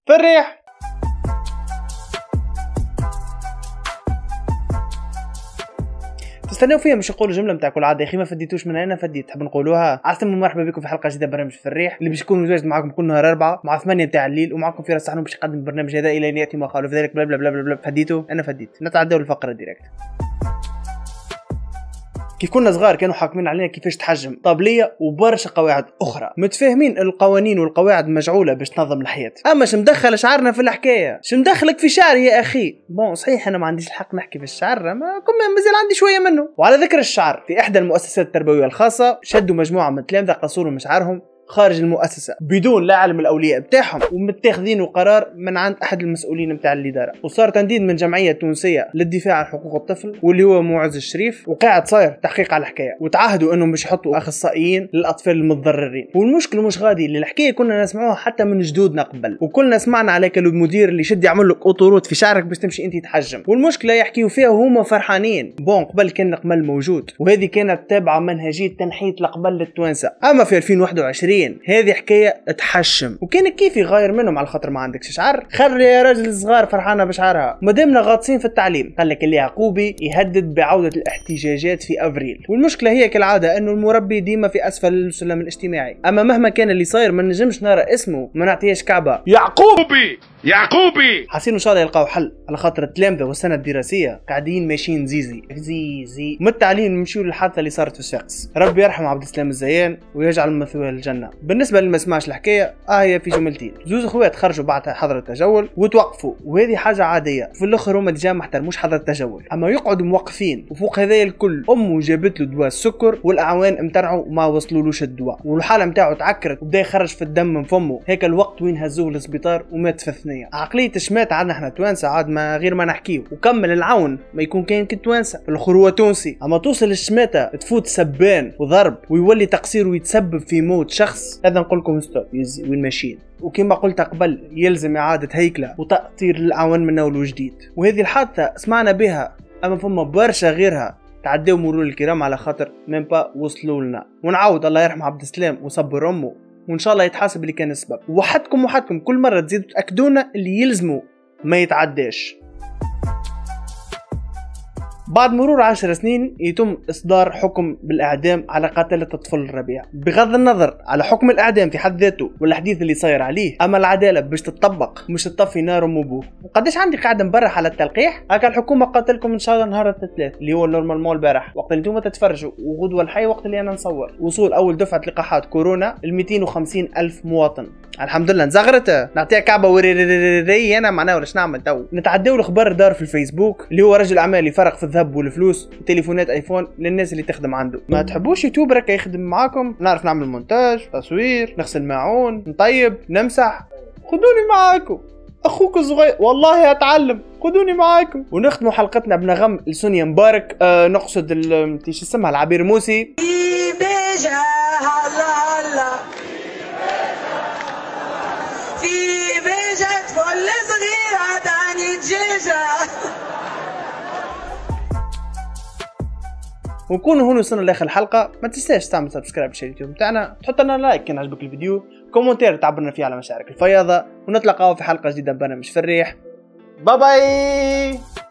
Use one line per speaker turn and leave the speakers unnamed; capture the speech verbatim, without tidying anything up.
في الريح. تستناو فيها مش نقولوا جمله نتاع كل عاده يا اخي ما فديتوش منها انا فديت تحب نقولوها. عسلامة مرحبا بكم في حلقه جديده برنامج في الريح اللي باش يكون متواجد معكم كل نهار اربعه مع ثمانية نتاع الليل ومعكم في راس حنون باش يقدم البرنامج هذا الى ان ياتي ما قالوا في ذلك بلا بلا بلا بلا. فديتوا انا فديت. نتعداو الفقره ديريكت. كيف كنا صغار كانوا حاكمين علينا كيفاش تحجم طابليه وبرشا قواعد اخرى، متفاهمين القوانين والقواعد مجعوله باش تنظم الحياه. اما شو مدخل شعرنا في الحكايه؟ شو مدخلك في شعري يا اخي؟ بون صحيح انا ما عنديش الحق نحكي في الشعر، ما كم مازال عندي شويه منه. وعلى ذكر الشعر، في احدى المؤسسات التربويه الخاصه شدوا مجموعه من التلامذه قصروا من شعرهم خارج المؤسسه بدون لا علم الاولياء بتاعهم، ومتاخذين قرار من عند احد المسؤولين بتاع الاداره. وصار تنديد من جمعيه تونسيه للدفاع عن حقوق الطفل واللي هو معز الشريف، وقاعد صاير تحقيق على الحكايه، وتعهدوا انهم باش يحطوا اخصائيين للاطفال المتضررين. والمشكله مش غادي اللي الحكايه كنا نسمعوها حتى من جدودنا قبل، وكلنا سمعنا عليك المدير اللي شد يعمل لك اطورات في شعرك باش تمشي انت تحجم، والمشكله يحكيوا فيها وهما فرحانين. بون قبل كان القمل موجود، وهذه كانت تابعه منهجيه تنحيط القبل للتوانسه. اما في ألفين وواحد وعشرين هذه حكايه تحشم، وكان كيف يغير منهم على خاطر ما عندكش شعر؟ خلي يا راجل صغار فرحانه بشعرها. مادامنا غاطسين في التعليم قال لك اللي عقوبي يهدد بعوده الاحتجاجات في افريل. والمشكله هي كالعاده انه المربي ديما في اسفل السلم الاجتماعي. اما مهما كان اللي صاير ما نجمش نرى اسمه ما نعطيهش كعبه يعقوبي يعقوبي. حاسين ان شاء الله يلقاو حل على خاطر التلامذه والسنه الدراسيه قاعدين ماشيين زيزي زيزي من التعليم نمشيو للحادثه اللي صارت في الشاقس. ربي يرحم عبد السلام الزيان ويجعل مثواه الجنه. بالنسبه اللي ما سمعش الحكايه اه هي في جملتين: زوز اخوات خرجوا بعد حظر التجول وتوقفوا، وهذه حاجه عاديه، في الاخر هما ديجا ما احترموش حظر التجول. اما يقعدوا موقفين وفوق هذايا الكل امه جابت له دواء السكر والاعوان امتنعوا وما وصلولوش الدواء، والحاله نتاعو تعكرت وبدا يخرج في الدم من فمه. هيك الوقت وين هزوه للسبيطار ومات في الثنيه. عقليه الشمات عندنا احنا توانسه عاد ما غير ما نحكيه، وكمل العون ما يكون كاين كتوانسه في الاخر هو تونسي. اما توصل الشماته تفوت سبان وضرب ويولي تقصير ويتسبب في موت شخص، هذا نقول لكم ستوب يزي وين ماشيين. وكما قلت قبل يلزم اعاده هيكله وتاطير الاعوان من اول وجديد. وهذه الحادثه سمعنا بها، اما فما برشا غيرها تعداو مرور الكرام على خاطر من با وصلوا لنا. ونعاود الله يرحم عبد السلام وصبر امه، وان شاء الله يتحاسب اللي كان السبب. وحدكم وحدكم كل مره تزيدوا تاكدونا اللي يلزموا ما يتعداش. بعد مرور عشر سنين يتم إصدار حكم بالإعدام على قاتلة الطفل الربيع. بغض النظر على حكم الإعدام في حد ذاته والحديث اللي صاير عليه، أما العدالة باش تطبق مش تطفي نار أم أبوه. وقداش عندي قاعدة مبرح على التلقيح؟ هكا الحكومة قاتلكم إن شاء الله نهار الثلاث اللي هو النورمال مول البارح، وقت اللي انتم تتفرجوا، وغدوة الحي وقت اللي أنا نصور. وصول أول دفعة لقاحات كورونا ل مئتين وخمسين ألف مواطن. الحمد لله نزغرته نعطيها كعبة وريريريري. أنا معناه ولا نعمل تو؟ نتعداو الأخبار دار في الفيسبوك اللي هو رجل أعمال يفرق في الذهب والفلوس وتليفونات ايفون للناس اللي تخدم عنده. ما تحبوش يوتيوب رك يخدم معاكم؟ نعرف نعمل مونتاج، تصوير، نغسل ماعون، نطيب، نمسح. خذوني معاكم، اخوك الصغير والله اتعلم، خذوني معاكم. ونختموا حلقتنا بنغم لسونيا مبارك، آه نقصد ايش اسمها العبير موسي. في بيجة فل صغيرة تاني دجاجة. ونكونوا هنا وصلنا لاخر الحلقه. ما تنساش تعمل سبسكرايب للشانل اليوتيوب تاعنا، تحط لنا لايك كان عجبك الفيديو، كومنتير تعبرنا فيه على مشاعرك الفياضه، ونتلاقاو في حلقه جديده من برنامج في الريح. باي باي.